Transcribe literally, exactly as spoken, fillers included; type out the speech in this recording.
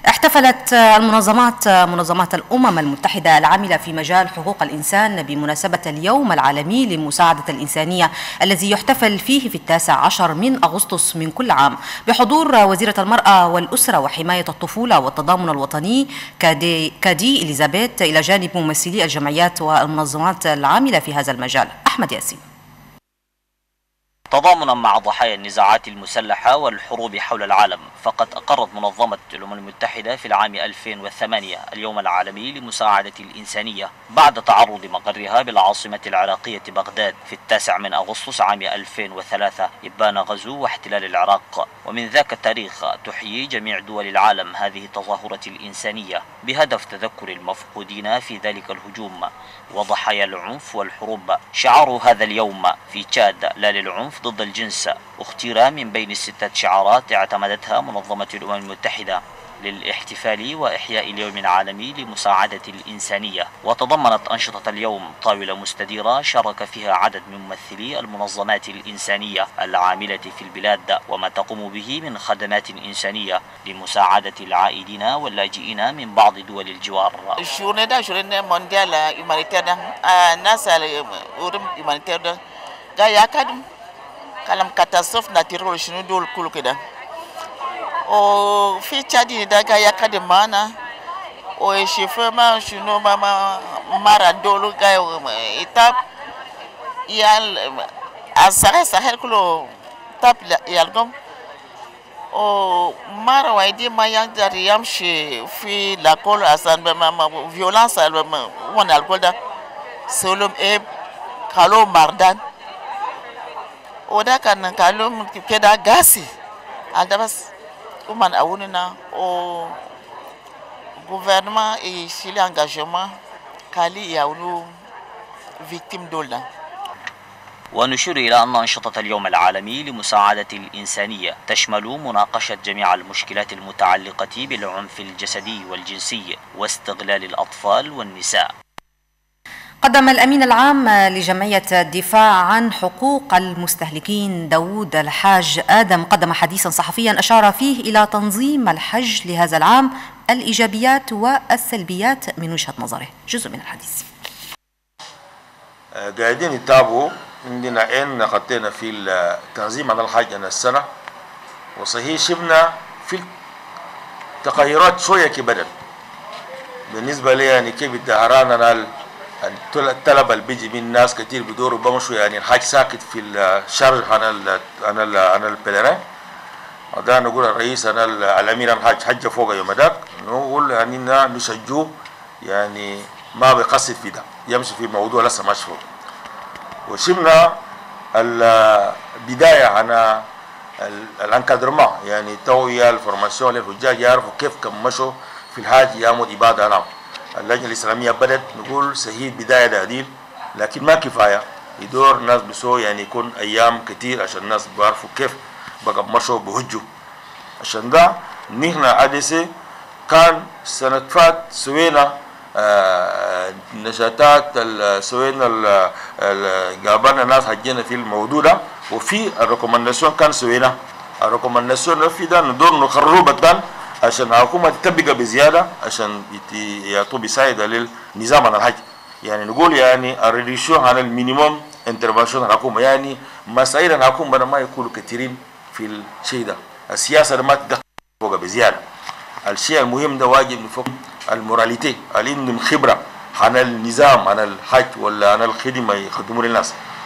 احتفلت المنظمات منظمات الأمم المتحدة العاملة في مجال حقوق الإنسان بمناسبة اليوم العالمي للمساعدة الإنسانية الذي يحتفل فيه في التاسع عشر من أغسطس من كل عام بحضور وزيرة المرأة والأسرة وحماية الطفولة والتضامن الوطني كادي, كادي إليزابيث إلى جانب ممثلي الجمعيات والمنظمات العاملة في هذا المجال. أحمد ياسين. تضامنا مع ضحايا النزاعات المسلحة والحروب حول العالم، فقد أقرت منظمة الأمم المتحدة في العام ألفين وثمانية اليوم العالمي لمساعدة الإنسانية بعد تعرض مقرها بالعاصمة العراقية بغداد في التاسع من أغسطس عام ألفين وثلاثة إبان غزو واحتلال العراق. ومن ذاك التاريخ تحيي جميع دول العالم هذه التظاهرة الإنسانية بهدف تذكر المفقودين في ذلك الهجوم وضحايا العنف والحروب. شعار هذا اليوم في تشاد لا للعنف ضد الجنس اختير من بين الستة شعارات اعتمدتها منظمة الأمم المتحدة للاحتفال وإحياء اليوم العالمي لمساعدة الإنسانية. وتضمنت أنشطة اليوم طاولة مستديرة شارك فيها عدد من ممثلي المنظمات الإنسانية العاملة في البلاد وما تقوم به من خدمات إنسانية لمساعدة العائدين واللاجئين من بعض دول الجوار. kalam katastrof natural shinu dol kulu keda o fi chadi daga ya kade mana o chefe ma shinu mama mara dolu ga etap yal asare sahel kulo tap yalgom o mara waidi ma yang dari yamshi fi la kol asan ba ma violence al wan algolda solom e kalo mardan oda kan kalum keda gasi aldabas uman awunina o gouvernement et chili engagement kali yaulu victime dola. ونشير إلى أن أنشطة اليوم العالمي لمساعدة الإنسانية تشمل مناقشة جميع المشكلات المتعلقة بالعنف الجسدي والجنسي واستغلال الأطفال والنساء. قدم الأمين العام لجمعية الدفاع عن حقوق المستهلكين داود الحاج آدم قدم حديثا صحفيا أشار فيه إلى تنظيم الحج لهذا العام، الإيجابيات والسلبيات من وجهة نظره. جزء من الحديث. قاعدين يتابعوا عندنا إن نقطينا في التنظيم عن الحج عن السنة، وصحيح شفنا في التغيرات شوية كبدت بالنسبة لي، يعني كيف الدهران الطلبة اللي بيجي من ناس كتير بدوروا بمشوا، يعني الحاج ساكت في الشرح عن ال عن ال عن البلرين. وده نقول الرئيس أنا الأمير الحاج حج فوق يوم ذاك، نقول يعني نشجعه، يعني ما بيقصد في ده، يمشي في موضوع لسه ماشي فوق. وشفنا البداية عن الانكادرما، يعني توعية الفورماسيون للحجاج يعرفوا كيف كم مشوا في الحاج يعمل إبادة نعم. اللجنة الإسلامية بدأت نقول صحيح بداية تعديل، لكن ما كفاية، يدور الناس بسوي يعني يكون أيام كتير عشان الناس بيعرفوا كيف بقى مشوا بهجوا. عشان ده نحن عدسة كان سنة فات سوينا آه نشاطات سوينا قابلنا ناس حجينا في الموضوع ده، وفي الريكومنداسيون كان سوينا الريكومنداسيون في ده ندور نقرروا بدان عشان الحكومة تتبقى بزيادة عشان يعطوا بساعدة للنظام عن الحج. يعني نقول يعني الريديشن عن المينيموم انترفنشن الحكومة، يعني مسائل الحكومة ما يكونوا كثيرين في الشيء ده، السياسة ما تدخل فوق بزيادة. الشيء المهم ده واجب نفهم الموراليتي اللي عندهم خبرة عن النظام عن الحج ولا عن الخدمة يخدموا للناس.